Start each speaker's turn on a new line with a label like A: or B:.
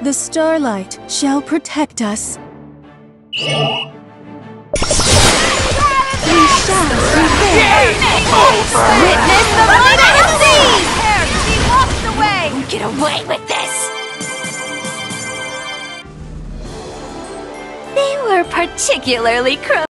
A: The starlight shall protect us. We shall prevail.
B: Witness the light of the sea! She walks away! Don't get away with this! They were particularly